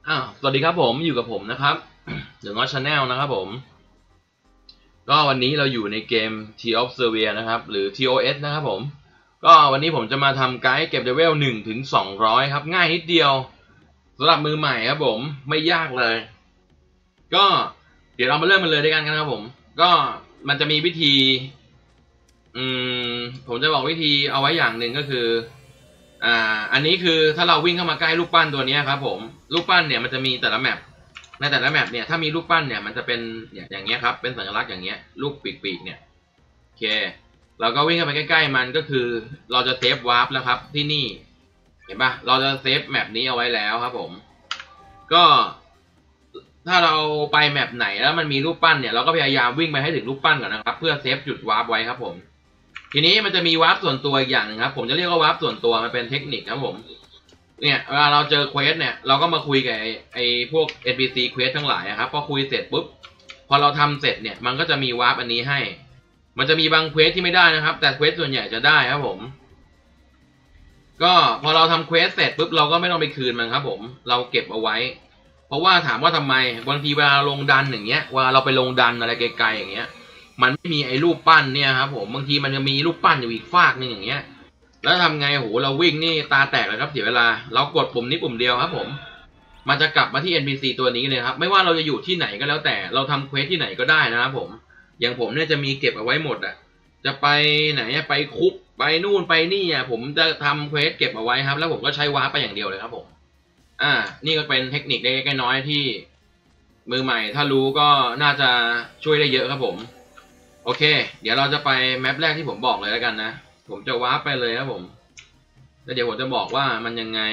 สวัสดีครับผมอยู่กับผมนะครับเดอะน็อตชาแนลนะครับผมก็วันนี้เราอยู่ในเกม T of Surveyor นะครับหรือ TOS นะครับผมก็วันนี้ผมจะมาทำไกด์เก็บเลเวล1 ถึง 200ครับง่ายนิดเดียวสำหรับมือใหม่ครับผมไม่ยากเลยก็เดี๋ยวเรามาเริ่มกันเลยด้วยกันครับผมก็มันจะมีวิธีผมจะบอกวิธีเอาไว้อย่างหนึ่งก็คืออันนี้คือถ้าเราวิ่งเข้ามาใกล้รูปปั้นตัวนี้ครับผมรูปปั้นเนี่ยมันจะมีแต่ละแมปในแต่ละแมปเนี่ยถ้ามีรูปปั้นเนี่ยมันจะเป็นอย่างเงี้ยครับเป็นสัญลักษณ์อย่างเงี้ยรูปปีกๆเนี่ยโอเคเราก็วิ่งเข้าไปใกล้ๆมันก็คือเราจะเซฟวาร์ปแล้วครับที่นี่เห็นปะเราจะเซฟแมปนี้เอาไว้แล้วครับผมก็ถ้าเราไปแมปไหนแล้วมันมีรูปปั้นเนี่ยเราก็พยายามวิ่งไปให้ถึงรูปปั้นก่อนนะครับเพื่อเซฟจุดวาร์ปไว้ครับผมทีนี้มันจะมีวาร์ปส่วนตัวอีกอย่างนึงครับผมจะเรียกว่าวาร์ปส่วนตัวมันเป็นเทคนิคครับผมเนี่ยเวลาเราเจอเควสเนี่ยเราก็มาคุยกับไอ้พวก NPC เควสทั้งหลายครับพอคุยเสร็จปุ๊บพอเราทำเสร็จเนี่ยมันก็จะมีวาร์ปอันนี้ให้มันจะมีบางเควสที่ไม่ได้นะครับแต่เควสส่วนใหญ่จะได้ครับผมก็พอเราทำเควสเสร็จปุ๊บเราก็ไม่ต้องไปคืนมันครับผมเราเก็บเอาไว้เพราะว่าถามว่าทำไมบางทีเวลาลงดันอย่างเงี้ยเวลาเราไปลงดันอะไรไกลๆอย่างเงี้ยมันไม่มีไอ้รูปปั้นเนี่ยครับผมบางทีมันจะมีรูปปั้นอยู่อีกฟากนึงอย่างเงี้ยแล้วทำไงโหเราวิ่งนี่ตาแตกเลยครับเสียเวลาเรากดปุ่มนี้ปุ่มเดียวครับผมมันจะกลับมาที่ NPC ตัวนี้เลยครับไม่ว่าเราจะอยู่ที่ไหนก็แล้วแต่เราทำเควสที่ไหนก็ได้นะครับผมอย่างผมเนี่ยจะมีเก็บเอาไว้หมดอ่ะจะไปไหนไปคุกไปนู่นไปนี่อ่ะผมจะทำเควสเก็บเอาไว้ครับแล้วผมก็ใช้วาร์ปไปอย่างเดียวเลยครับผมนี่ก็เป็นเทคนิคเล็กๆน้อยๆที่มือใหม่ถ้ารู้ก็น่าจะช่วยได้เยอะครับผมโอเคเดี๋ยวเราจะไปแมปแรกที่ผมบอกเลยแล้วกันนะผมจะวาร์ปไปเลยครับผมแล้วเดี๋ยวผมจะบอกว่ามันยังไง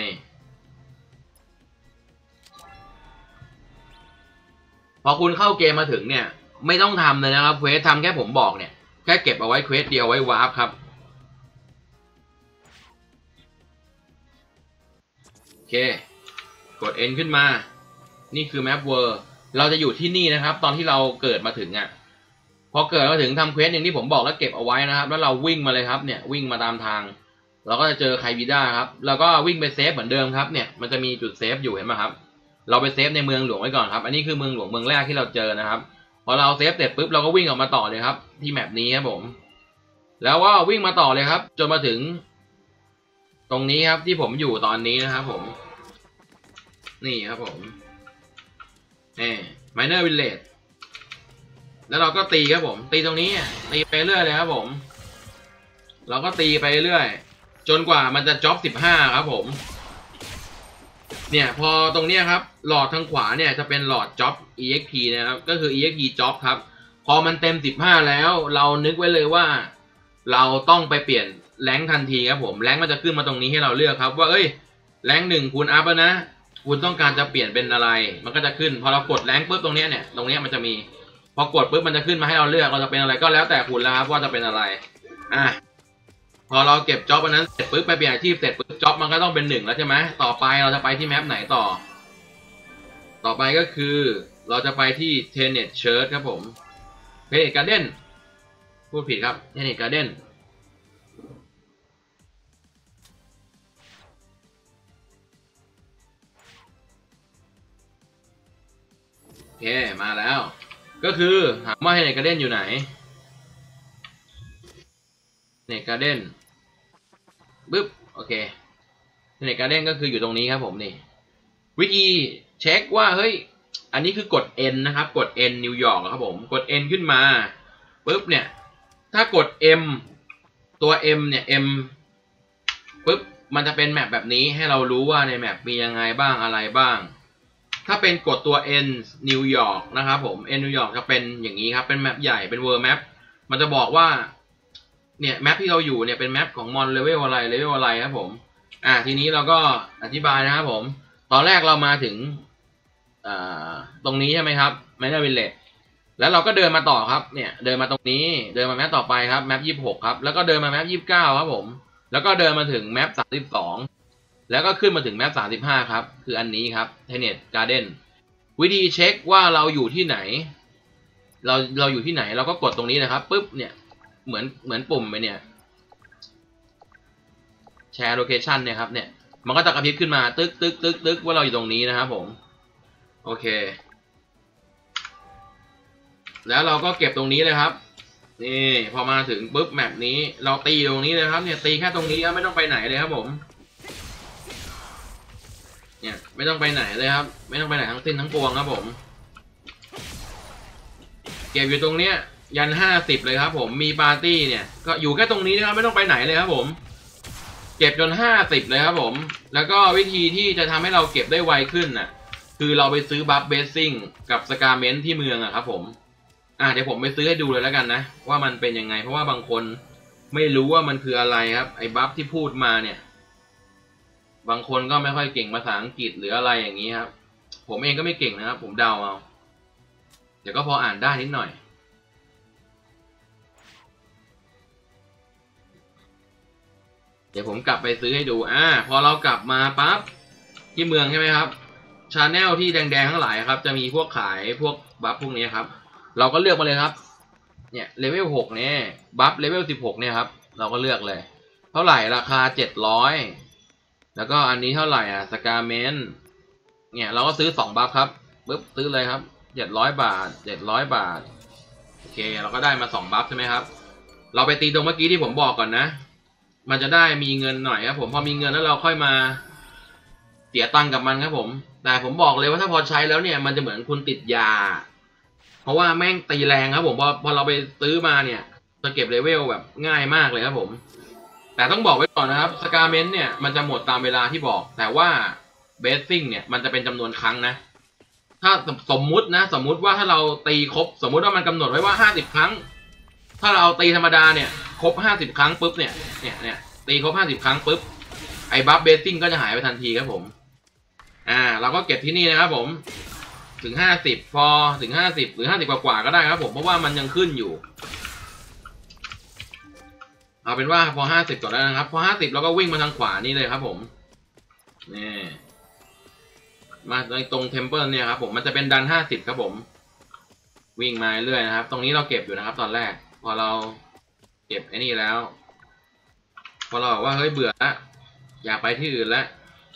พอคุณเข้าเกมมาถึงเนี่ยไม่ต้องทำเลยนะครับเควสทำแค่ผมบอกเนี่ยแค่เก็บเอาไว้เควสเดียวไว้วาร์ปครับโอเคกด N ขึ้นมานี่คือแมปเวอร์เราจะอยู่ที่นี่นะครับตอนที่เราเกิดมาถึงพอเกิดมาถึงทำเควสอย่างที่ผมบอกแล้วเก็บเอาไว้นะครับแล้วเราวิ่งมาเลยครับเนี่ยวิ่งมาตามทางเราก็จะเจอไควีด้าครับแล้วก็วิ่งไปเซฟเหมือนเดิมครับเนี่ยมันจะมีจุดเซฟอยู่เห็นไหมครับเราไปเซฟในเมืองหลวงไว้ก่อนครับอันนี้คือเมืองหลวงเมืองแรกที่เราเจอนะครับพอเราเซฟเสร็จปุ๊บเราก็วิ่งออกมาต่อเลยครับที่แมปนี้ครับผมแล้วก็วิ่งมาต่อเลยครับจนมาถึงตรงนี้ครับที่ผมอยู่ตอนนี้นะครับผมนี่ครับผมMiner Village แล้วเราก็ตีครับผมตีตรงนี้ตีไปเรื่อยเลยครับผมเราก็ตีไปเรื่อยจนกว่ามันจะจ็อบ15ครับผมเนี่ยพอตรงเนี้ยครับหลอดทางขวาเนี่ยจะเป็นหลอดจ็อบ EXP นะครับก็คือ EXP จ็อบครับพอมันเต็ม15แล้วเรานึกไว้เลยว่าเราต้องไปเปลี่ยนแรงทันทีครับผมแรงมันจะขึ้นมาตรงนี้ให้เราเลือกครับว่าแรง1คูณอัพแล้วนะคุณต้องการจะเปลี่ยนเป็นอะไรมันก็จะขึ้นพอเรากดแรงปุ๊บตรงนี้เนี่ยตรงนี้มันจะมีพอกดปุ๊บมันจะขึ้นมาให้เราเลือกเราจะเป็นอะไรก็แล้วแต่คุณแล้วครับว่าจะเป็นอะไรพอเราเก็บจ็อบอันนั้นเสร็จปุ๊บไปเปลี่ยนอาชีพเสร็จปุ๊บจ็อบมันก็ต้องเป็น1แล้วใช่ไหมต่อไปเราจะไปที่แมปไหนต่อไปก็คือเราจะไปที่ Tenet Church ครับผม Tenet Garden พูดผิดครับ Tenet Gardenโอเคมาแล้วก็คือถามว่า Tenet Garden อยู่ไหน Tenet Garden ปึ๊บโอเค Tenet Garden ก็คืออยู่ตรงนี้ครับผมนี่วิธีเช็คว่าเฮ้ยอันนี้คือกด N นะครับกด N นิวยอร์กครับผมกด N ขึ้นมาปึ๊บเนี่ยถ้ากด M ตัว M เนี่ย M ปึ๊บมันจะเป็นแมปแบบนี้ให้เรารู้ว่าในแมปมียังไงบ้างอะไรบ้างถ้าเป็นกดตัว N นิวยอร์กนะครับผม N นิวยอร์กจะเป็นอย่างนี้ครับเป็นแมปใหญ่เป็นเวอร์แมปมันจะบอกว่าเนี่ยแมปที่เราอยู่เนี่ยเป็นแมปของมอนเลเวลอะไรครับผมทีนี้เราก็อธิบายนะครับผมตอนแรกเรามาถึงตรงนี้ใช่ไหมครับMiner Villageแล้วเราก็เดินมาต่อครับเนี่ยเดินมาตรงนี้เดินมาแมปต่อไปครับแมป26ครับแล้วก็เดินมาแมป29ครับผมแล้วก็เดินมาถึงแมป32แล้วก็ขึ้นมาถึงแมป35ครับคืออันนี้ครับ Tenet Garden วิธีเช็คว่าเราอยู่ที่ไหนเราอยู่ที่ไหนเราก็กดตรงนี้นะครับปุ๊บเนี่ยเหมือนปุ่มไปเนี่ยแชร์โลเคชันเนี่ยครับเนี่ยมันก็จะกระพริบขึ้นมาตึกว่าเราอยู่ตรงนี้นะครับผมโอเคแล้วเราก็เก็บตรงนี้เลยครับนี่พอมาถึงปุ๊บแมปนี้เราตีตรงนี้เลยครับเนี่ยตีแค่ตรงนี้ไม่ต้องไปไหนเลยครับผมเนี่ยไม่ต้องไปไหนเลยครับไม่ต้องไปไหนทั้งสิ้นทั้งปวงครับผมเก็บอยู่ตรงเนี้ยยัน50เลยครับผมมีปาร์ตี้เนี่ยก็อยู่แค่ตรงนี้นะครับไม่ต้องไปไหนเลยครับผมเก็บจน50เลยครับผมแล้วก็วิธีที่จะทำให้เราเก็บได้ไวขึ้นน่ะคือเราไปซื้อบัฟเบสซิ่งกับสกาเมนที่เมืองอะครับผมเดี๋ยวผมไปซื้อให้ดูเลยแล้วกันนะว่ามันเป็นยังไงเพราะว่าบางคนไม่รู้ว่ามันคืออะไรครับไอ้บัฟที่พูดมาเนี่ยบางคนก็ไม่ค่อยเก่งภาษาอังกฤษหรืออะไรอย่างนี้ครับผมเองก็ไม่เก่งนะครับผมเดาเอาเดี๋ยวก็พออ่านได้นิดหน่อยเดี๋ยวผมกลับไปซื้อให้ดูพอเรากลับมาปั๊บที่เมืองใช่ไหมครับชาแนลที่แดงๆทั้งหลายครับจะมีพวกขายพวกบัฟพวกนี้ครับเราก็เลือกมาเลยครับเนี่ยเลเวล6เนี่ยบัฟเลเวล16เนี่ยครับเราก็เลือกเลยเท่าไหร่ราคา700แล้วก็อันนี้เท่าไหร่สกาเมนเนี่ยเราก็ซื้อ2บัฟครับปึ๊บซื้อเลยครับ700 บาท700 บาทโอเคเราก็ได้มา2บัฟใช่ไหมครับเราไปตีตรงเมื่อกี้ที่ผมบอกก่อนนะมันจะได้มีเงินหน่อยครับผมพอมีเงินแล้วเราค่อยมาเสียตังค์กับมันครับผมแต่ผมบอกเลยว่าถ้าพอใช้แล้วเนี่ยมันจะเหมือนคุณติดยาเพราะว่าแม่งตีแรงครับผมพอเราไปซื้อมาเนี่ยจะเก็บเลเวลแบบง่ายมากเลยครับผมแต่ต้องบอกไว้ก่อนนะครับสกาเมนเนี่ยมันจะหมดตามเวลาที่บอกแต่ว่าเบสซิ่งเนี่ยมันจะเป็นจำนวนครั้งนะถ้าสมมุติว่าถ้าเราตีครบสมมุติว่ามันกำหนดไว้ว่า50ครั้งถ้าเราตีธรรมดาเนี่ยครบ50ครั้งปุ๊บเนี่ยตีครบ50ครั้งปุ๊บไอ้บัฟเบสซิ่งก็จะหายไปทันทีครับผมเราก็เก็บที่นี่นะครับผมถึง50พอถึง50หรือ50กว่าก็ได้ครับผมเพราะว่ามันยังขึ้นอยู่เอาเป็นว่าพอ50ก่อนแล้วนะครับพอ50เราก็วิ่งมาทางขวานี่เลยครับผมนี่มาตรงเทมเพิลเนี่ยครับผมมันจะเป็นดัน50ครับผมวิ่งมาเรื่อยนะครับตรงนี้เราเก็บอยู่นะครับตอนแรกพอเราเก็บไอ้นี่แล้วพอเราบอกว่าเฮ้ยเบื่อละอยากไปที่อื่นแล้ว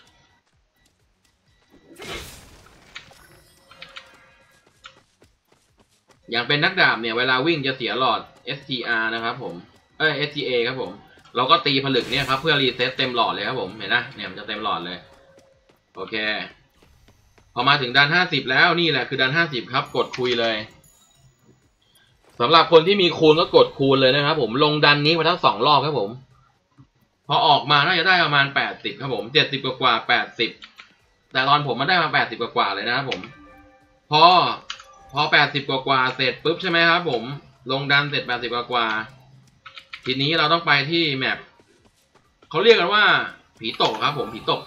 อย่างเป็นนักดาบเนี่ยเวลาวิ่งจะเสียหลอด STR นะครับผมSTA ครับผมเราก็ตีผลึกเนี่ยครับเพื่อรีเซ็ตเต็มหลอดเลยครับผมเห็นนะเนี่ยมันจะเต็มหลอดเลยโอเคพอมาถึงดัน50แล้วนี่แหละคือดัน50ครับกดคุยเลยสำหรับคนที่มีคูณก็กดคูณเลยนะครับผมลงดันนี้มาทั้ง2รอบครับผมพอออกมาน่าจะได้ประมาณ80ครับผม70กว่า80แต่ตอนผมมันได้มา80กว่าเลยนะครับผมพอ80กว่าเสร็จปุ๊บใช่ไหมครับผมลงดันเสร็จ80กว่าทีนี้เราต้องไปที่แมปเขาเรียกกันว่าผีตกครับผมผีตก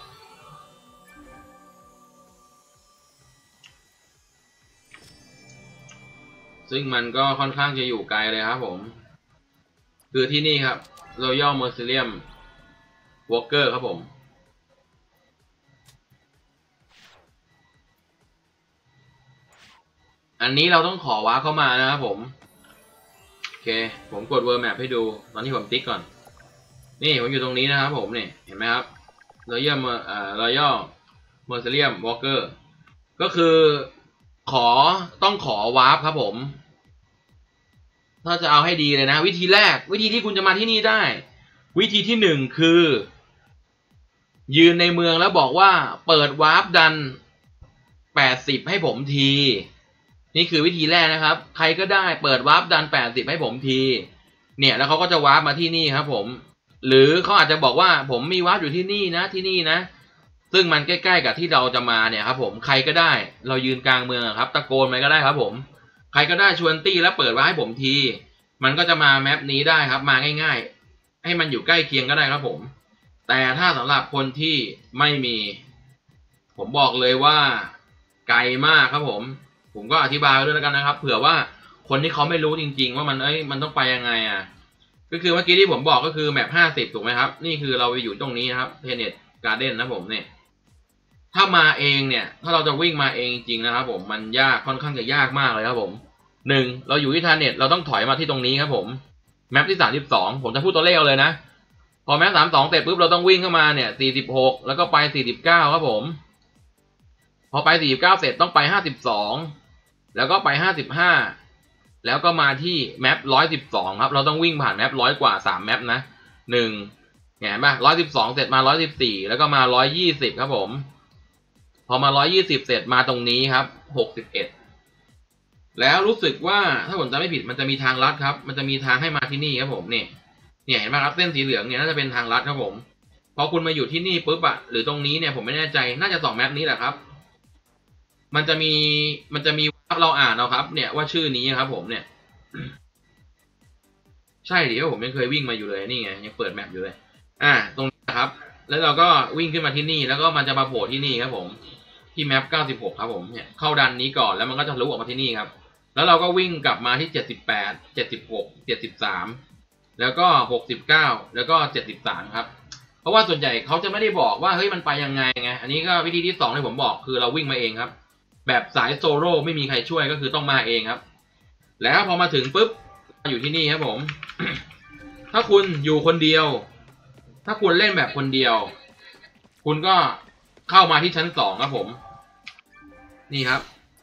ซึ่งมันก็ค่อนข้างจะอยู่ไกลเลยครับผมคือที่นี่ครับ Royal Mausoleum Walker ครับผมอันนี้เราต้องขอว้าเข้ามานะครับผมโอเคผมกด World Map ให้ดูตอนที่ผมติ๊กก่อนนี่ผมอยู่ตรงนี้นะครับผมนี่เห็นไหมครับ Royal Mausoleum Walker ก็คือต้องขอวาร์ปครับผมถ้าจะเอาให้ดีเลยนะวิธีแรกวิธีที่คุณจะมาที่นี่ได้วิธีที่1คือยืนในเมืองแล้วบอกว่าเปิดวาร์ปดัน80ให้ผมทีนี่คือวิธีแรกนะครับใครก็ได้เปิดวาร์ปดัน80ให้ผมทีเนี่ยแล้วเขาก็จะวาร์ปมาที่นี่ครับผมหรือเขาอาจจะบอกว่าผมมีวาร์ปอยู่ที่นี่นะซึ่งมันใกล้ๆกับที่เราจะมาเนี่ยครับผมใครก็ได้เรายืนกลางเมืองครับตะโกนไปก็ได้ครับผมใครก็ได้ชวนตี้แล้วเปิดวาร์ปให้ผมทีมันก็จะมาแมปนี้ได้ครับมาง่ายๆให้มันอยู่ใกล้เคียงก็ได้ครับผมแต่ถ้าสำหรับคนที่ไม่มีผมบอกเลยว่าไกลมากครับผมก็อธิบายด้วยแล้วกันนะครับเผื่อว่าคนที่เขาไม่รู้จริงๆว่ามันต้องไปยังไงก็คือเมื่อกี้ที่ผมบอกก็คือแมป50ถูกไหมครับนี่คือเราไปอยู่ตรงนี้นะครับเทเน็ตการ์เด้นนะผมเนี่ยถ้ามาเองเนี่ยถ้าเราจะวิ่งมาเองจริงๆนะครับผมมันยากค่อนข้างจะยากมากเลยครับผมเราอยู่ที่เทเน็ตเราต้องถอยมาที่ตรงนี้ครับผมแมปที่32ผมจะพูดตัวเลขเลยนะพอแมป32เสร็จปุ๊บเราต้องวิ่งเข้ามาเนี่ย46แล้วก็ไป49ครับผมพพอไป49เสร็จต้องไป52แล้วก็ไป55แล้วก็มาที่แมป112ครับเราต้องวิ่งผ่านแมป100กว่า3แมปนะ1เห็นป่ะ112เสร็จมา114แล้วก็มา120ครับผมพอมา120เสร็จมาตรงนี้ครับ61แล้วรู้สึกว่าถ้าผมจำไม่ผิดมันจะมีทางลัดครับมันจะมีทางให้มาที่นี่ครับผมเนี่ยเห็นป่ะครับเส้นสีเหลืองเนี่ยน่าจะเป็นทางลัดครับผมพอคุณมาอยู่ที่นี่ปุ๊บอะหรือตรงนี้เนี่ยผมไม่แน่ใจน่าจะ2แมปนี้แหละครับมันจะมีเราอ่านเอาครับเนี่ยว่าชื่อนี้ครับผมเนี่ยใช่ดิว่าผมยังเคยวิ่งมาอยู่เลยนี่ไงยังเปิดแมปอยู่เลยตรงนี้ครับแล้วเราก็วิ่งขึ้นมาที่นี่แล้วก็มันจะมาโผล่ที่นี่ครับผมที่แมป96ครับผมเนี่ยเข้าดันนี้ก่อนแล้วมันก็จะทะลุออกมาที่นี่ครับแล้วเราก็วิ่งกลับมาที่78 76 73แล้วก็69แล้วก็73ครับเพราะว่าส่วนใหญ่เขาจะไม่ได้บอกว่าเฮ้ยมันไปยังไงไงอันนี้ก็วิธีที่2ที่ผมบอกคือเราวิ่งมาเองครับแบบสายโซโล่ไม่มีใครช่วยก็คือต้องมาเองครับแล้วพอมาถึงปุ๊บอยู่ที่นี่ครับผม ถ้าคุณอยู่คนเดียวถ้าคุณเล่นแบบคนเดียวคุณก็เข้ามาที่ชั้น2ครับผมนี่ครับ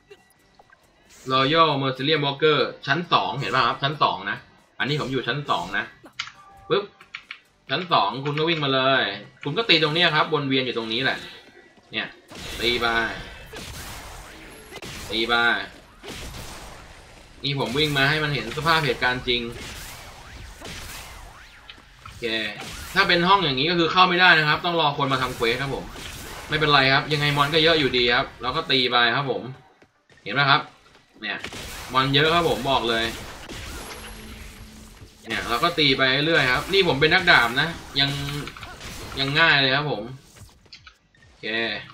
Royal Mercerium Walker ชั้น2เห็นป่ะครับชั้น2นะอันนี้ผมอยู่ชั้น2นะปุ๊บชั้น2คุณก็วิ่งมาเลยคุณก็ตีตรงนี้ครับวนเวียนอยู่ตรงนี้แหละเนี่ยตีไปนี่ผมวิ่งมาให้มันเห็นสภาพเหตุการณ์จริงโอเคถ้าเป็นห้องอย่างนี้ก็คือเข้าไม่ได้นะครับต้องรอคนมาทำเควสครับผมไม่เป็นไรครับยังไงมอนก็เยอะอยู่ดีครับเราก็ตีไปครับผมเห็นไหมครับเนี่ยมอนเยอะครับผมบอกเลยเนี่ยเราก็ตีไปเรื่อยครับนี่ผมเป็นนักดาบนะยังง่ายเลยครับผมโอเค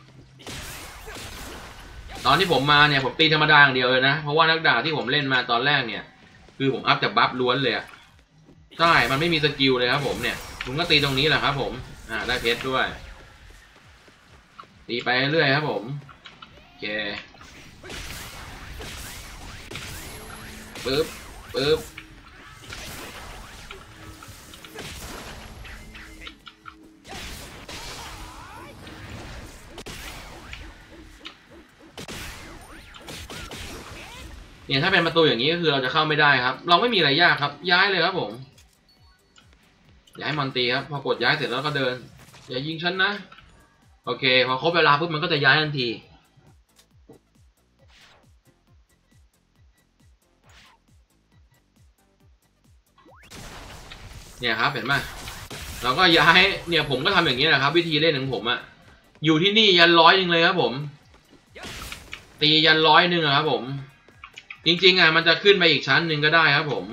ตอนที่ผมมาเนี่ยผมตีธรรมดาอย่างเดียวเลยนะเพราะว่านักดาบที่ผมเล่นมาตอนแรกเนี่ยคือผมอัพจากบัฟล้วนเลยอะใช่มันไม่มีสกิลเลยครับผมเนี่ยผมก็ตีตรงนี้แหละครับผมได้เพชรด้วยตีไปเรื่อยครับผมโอเคปึ๊บเนี่ยถ้าเป็นประตูอย่างนี้ก็คือเราจะเข้าไม่ได้ครับเราไม่มีอะไรยากครับย้ายเลยครับผมย้ายมอนตีครับพอกดย้ายเสร็จแล้วก็เดินอย่ายิงฉันนะโอเคพอครบเวลาปุ๊บมันก็จะย้ายทันทีเนี่ยครับเห็นไหมเราก็ย้ายเนี่ยผมก็ทำอย่างนี้แหละครับวิธีเล่นของผมอะอยู่ที่นี่ยัน100เลยครับผมตียัน100ครับผมจริงๆมันจะขึ้นไปอีกชั้นหนึ่งก็ได้ครับผม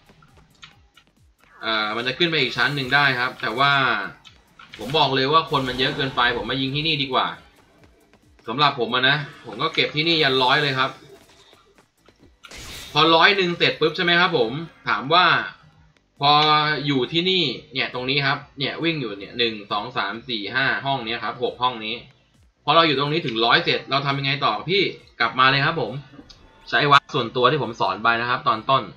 มันจะขึ้นไปอีกชั้นหนึ่งได้ครับแต่ว่าผมบอกเลยว่าคนมันเยอะเกินไปผมมายิงที่นี่ดีกว่าสำหรับผมนะผมก็เก็บที่นี่ยัน100เลยครับพอ100เสร็จปุ๊บใช่ไหมครับผมถามว่าพออยู่ที่นี่เนี่ยตรงนี้ครับเนี่ยวิ่งอยู่เนี่ย1 2 3 4 5ห้องนี้ครับ6ห้องนี้พอเราอยู่ตรงนี้ถึง100เสร็จเราทำยังไงต่อพี่กลับมาเลยครับผมใช้วัดส่วนตัวที่ผมสอนไปนะครับตอนต้น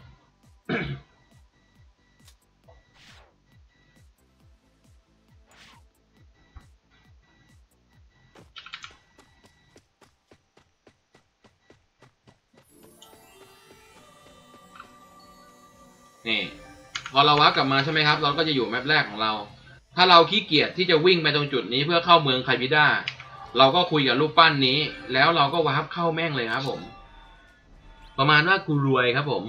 นี่พอเราวัดกลับมาใช่ไหมครับเราก็จะอยู่แมปแรกของเราถ้าเราขี้เกียจที่จะวิ่งไปตรงจุดนี้เพื่อเข้าเมืองไคบิด้าเราก็คุยกับรูปปั้นนี้แล้วเราก็วาร์ปเข้าแม่งเลยครับผมประมาณว่ากูรวยครับผม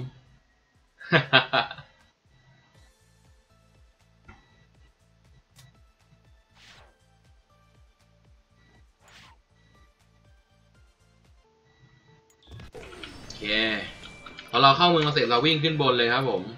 โอเคพอเราเข้าเมืองเสร็จเราวิ่งขึ้นบนเลยครับผม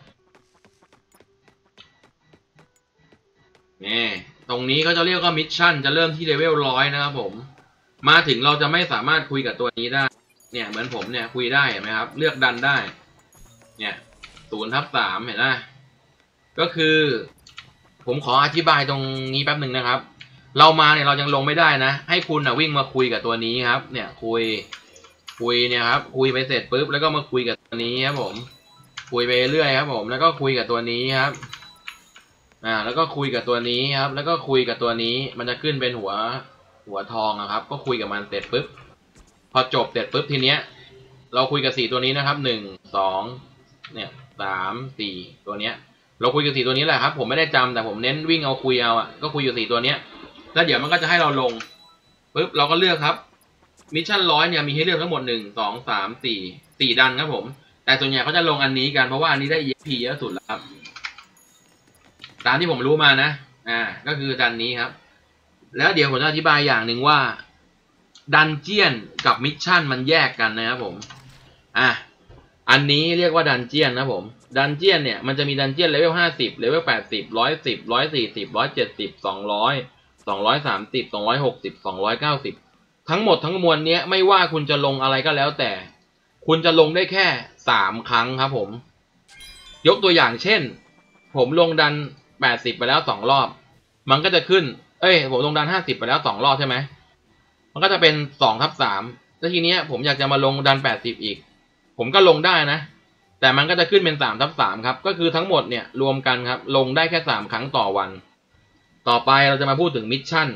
นี่ตรงนี้เขาจะเรียกว่ามิชชั่นจะเริ่มที่เลเวล100นะครับผมมาถึงเราจะไม่สามารถคุยกับตัวนี้ได้เนี่ยเหมือนผมเนี่ยคุยได้เห็นไหมครับเลือกดันได้เนี่ย0/3เห็นไหมก็คือผมขออธิบายตรงนี้แป๊บหนึ่งนะครับเรามาเนี่ยเรายังลงไม่ได้นะให้คุณวิ่งมาคุยกับตัวนี้ครับเนี่ยคุยเนี่ยครับคุยไปเสร็จปุ๊บแล้วก็มาคุยกับตัวนี้ครับผมคุยไปเรื่อยครับผมแล้วก็คุยกับตัวนี้ครับแล้วก็คุยกับตัวนี้ครับแล้วก็คุยกับตัวนี้มันจะขึ้นเป็นหัวทองนะครับก็คุยกับมันเสร็จปุ๊บพอจบเสร็จปุ๊บทีเนี้ยเราคุยกับ4ตัวนี้นะครับ1 2เนี่ย3 4ตัวเนี้ยเราคุยกับ4ตัวนี้แหละครับผมไม่ได้จำแต่ผมเน้นวิ่งเอาคุยเอาก็คุยอยู่4ตัวเนี้ยแล้วเดี๋ยวมันก็จะให้เราลงปุ๊บเราก็เลือกครับมิชชั่น100เนี่ยมีให้เลือกทั้งหมด1 2 3 4ดันครับผมแต่ส่วนใหญ่เขาจะลงอันนี้กันเพราะว่าอันนี้ได้ EXP เยอะสุดแล้วครับตามที่ผมรู้มานะก็คือดันนี้ครับแล้วเดี๋ยวผมจะอธิบายอย่างหนึ่งว่าดันเจียนกับมิชชั่นมันแยกกันนะครับผมอันนี้เรียกว่าดันเจียนนะผมดันเจียนเนี่ยมันจะมีดันเจียนเลเวล50เลเวล80 110 140 170 200 230 260 290ทั้งหมดทั้งมวลเนี้ยไม่ว่าคุณจะลงอะไรก็แล้วแต่คุณจะลงได้แค่3ครั้งครับผมยกตัวอย่างเช่นผมลงดัน80ไปแล้ว2รอบมันก็จะขึ้นผมลงดัน50ไปแล้ว2รอบใช่ไหมมันก็จะเป็น2/3แล้วทีเนี้ยผมอยากจะมาลงดัน80อีกผมก็ลงได้นะแต่มันก็จะขึ้นเป็น3/3ครับก็คือทั้งหมดเนี่ยรวมกันครับลงได้แค่3ครั้งต่อวันต่อไปเราจะมาพูดถึงมิชชั่น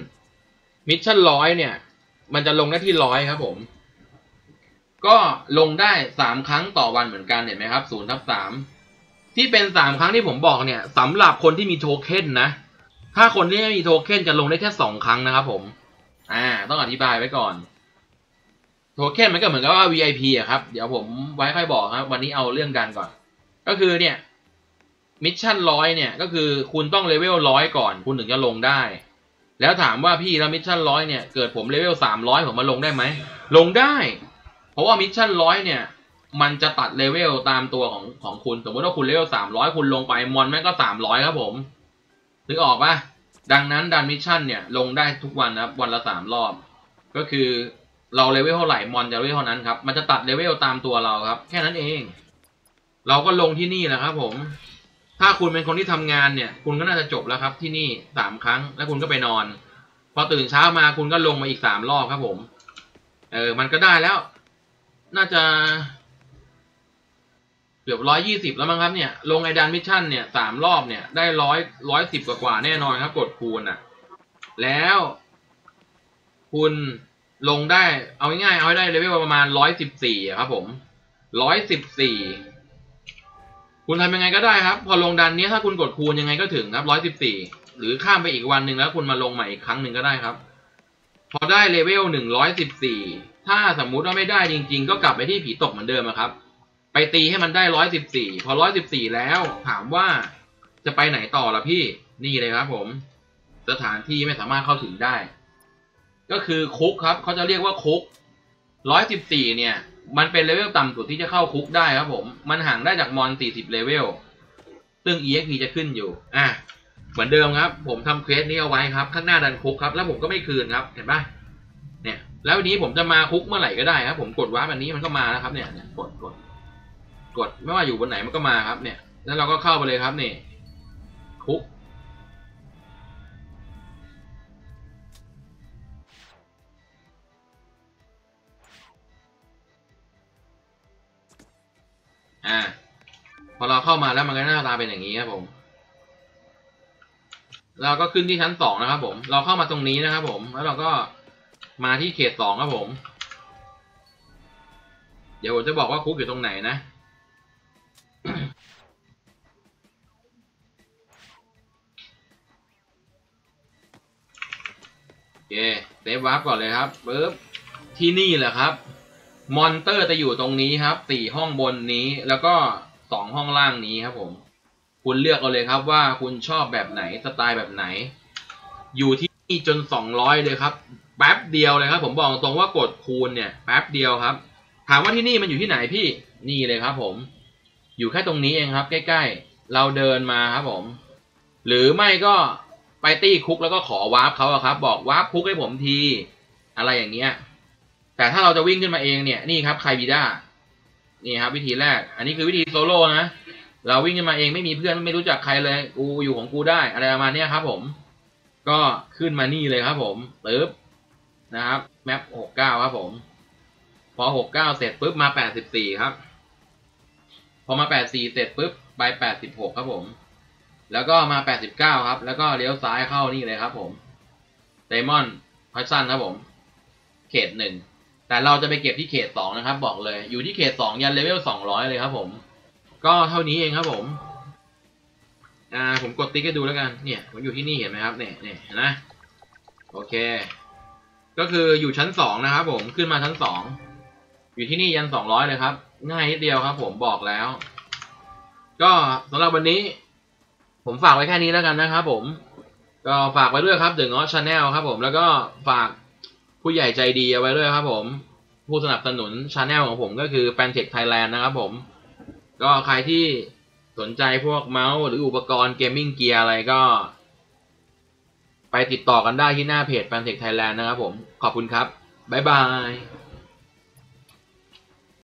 100เนี่ยมันจะลงได้ที่100ครับผมก็ลงได้3ครั้งต่อวันเหมือนกันเห็นไหมครับ0/3ที่เป็น3ครั้งที่ผมบอกเนี่ยสำหรับคนที่มีโทเค็นนะถ้าคนที่ไม่มีโทเค็นจะลงได้แค่2ครั้งนะครับผมต้องอธิบายไว้ก่อนโทเค็นมันก็เหมือนกับว่า VIP อะครับเดี๋ยวผมไว้ค่อยบอกครับวันนี้เอาเรื่องดันก่อนก็คือเนี่ยมิชชั่น100เนี่ยก็คือคุณต้องเลเวล100ก่อนคุณถึงจะลงได้แล้วถามว่าพี่แล้วมิชชั่น100เนี่ยเกิดผมเลเวล300ผมมาลงได้ไหมลงได้เพราะว่ามิชชั่น100เนี่ยมันจะตัดเลเวลตามตัวของคุณสมมติว่าคุณเลเวล300คุณลงไปมอนแม่งก็300ครับผมนึกออกปะดังนั้นดันมิชชั่นเนี่ยลงได้ทุกวันนะครับวันละ3รอบก็คือเราเลเวลเท่าไหร่มอนจะเลเวลเท่านั้นครับมันจะตัดเลเวลตามตัวเราครับแค่นั้นเองเราก็ลงที่นี่แหละครับผมถ้าคุณเป็นคนที่ทำงานเนี่ยคุณก็น่าจะจบแล้วครับที่นี่3ครั้งแล้วคุณก็ไปนอนพอตื่นเช้ามาคุณก็ลงมาอีก3รอบครับผมมันก็ได้แล้วน่าจะเกือบ120แล้วมั้งครับเนี่ยลงไอดันมิชชั่นเนี่ย3รอบเนี่ยได้110กว่าแน่นอนครับกดคูณแล้วคุณลงได้เอาง่ายๆเอาให้ได้เลเวลประมาณ114ครับผม114คุณทำยังไงก็ได้ครับพอลงดันนี้ถ้าคุณกดคูณยังไงก็ถึงครับ114หรือข้ามไปอีกวันหนึ่งแล้วคุณมาลงใหม่อีกครั้งหนึ่งก็ได้ครับพอได้เลเวล114ถ้าสมมุติว่าไม่ได้จริงๆก็กลับไปที่ผีตกเหมือนเดิมครับไปตีให้มันได้114พอ114แล้วถามว่าจะไปไหนต่อล่ะพี่นี่เลยครับผมสถานที่ไม่สามารถเข้าถึงได้ก็คือคุกครับเขาจะเรียกว่าคุก114เนี่ยมันเป็นเลเวลต่ำสุดที่จะเข้าคุกได้ครับผมมันห่างได้จากมอน40เลเวลซึ่ง EXP จะขึ้นอยู่เหมือนเดิมครับผมทำเควสนี้เอาไว้ครับข้างหน้าดันคุกครับแล้วผมก็ไม่คืนครับเห็นปะเนี่ยแล้ววันนี้ผมจะมาคุกเมื่อไหร่ก็ได้ครับผมกดวาร์ปอันนี้มันก็มาแล้วครับเนี่ยกดไม่ว่าอยู่บนไหนมันก็มาครับเนี่ยแล้วเราก็เข้าไปเลยครับนี่คุกพอเราเข้ามาแล้วมันก็หน้าตาเป็นอย่างนี้ครับผมเราก็ขึ้นที่ชั้น2นะครับผมเราเข้ามาตรงนี้นะครับผมแล้วเราก็มาที่เขต2ครับผมเดี๋ยวผมจะบอกว่าคุกอยู่ตรงไหนนะโอเคเซฟวาร์ปก่อนเลยครับปึ๊บที่นี่แหละครับมอนเตอร์จะอยู่ตรงนี้ครับ4ห้องบนนี้แล้วก็2ห้องล่างนี้ครับผมคุณเลือกเอาเลยครับว่าคุณชอบแบบไหนสไตล์แบบไหนอยู่ที่นี่จน200เลยครับแป๊บเดียวเลยครับผมบอกตรงว่ากดคูณเนี่ยแป๊บเดียวครับถามว่าที่นี่มันอยู่ที่ไหนพี่นี่เลยครับผมอยู่แค่ตรงนี้เองครับใกล้ๆเราเดินมาครับผมหรือไม่ก็ไปตี้คุกแล้วก็ขอวาร์ปเขาครับบอกวาร์ปคุกให้ผมทีอะไรอย่างเงี้ยแต่ถ้าเราจะวิ่งขึ้นมาเองเนี่ยนี่ครับไคบิด้านี่ครับวิธีแรกอันนี้คือวิธีโซโล่นะเราวิ่งขึ้นมาเองไม่มีเพื่อนไม่รู้จักใครเลยกูอยู่ของกูได้อะไรประมาณนี้ครับผมก็ขึ้นมานี่เลยครับผมปึ๊บนะครับแมป69ครับผมพอ69เสร็จปุ๊บมา84ครับพอมา84เสร็จปุ๊บไป86ครับผมแล้วก็มา89ครับแล้วก็เลี้ยวซ้ายเข้านี่เลยครับผมไดมอนด์พัชซันครับผมเขต1 แต่เราจะไปเก็บที่เขต2นะครับบอกเลยอยู่ที่เขต2ยันเลเวล200เลยครับผมก็เท่านี้เองครับผมผมกดติ๊กให้ดูแล้วกันเนี่ยผมอยู่ที่นี่เห็นไหมครับเนี่ยเห็นไหมโอเคก็คืออยู่ชั้น2นะครับผมขึ้นมาชั้น2อยู่ที่นี่ยัน200เลยครับง่ายนิดเดียวครับผมบอกแล้วก็สำหรับวันนี้ผมฝากไว้แค่นี้แล้วกันนะครับผมก็ฝากไว้ด้วยครับ The Ngoz Channel ครับผมแล้วก็ฝากผู้ใหญ่ใจดีเอาไว้ด้วยครับผมผู้สนับสนุน Channel ของผมก็คือ Fantech Thailand นะครับผมก็ใครที่สนใจพวกเมาส์หรืออุปกรณ์เกมมิ่งเกียร์อะไรก็ไปติดต่อกันได้ที่หน้าเพจ Fantech Thailand นะครับผมขอบคุณครับบ๊ายบาย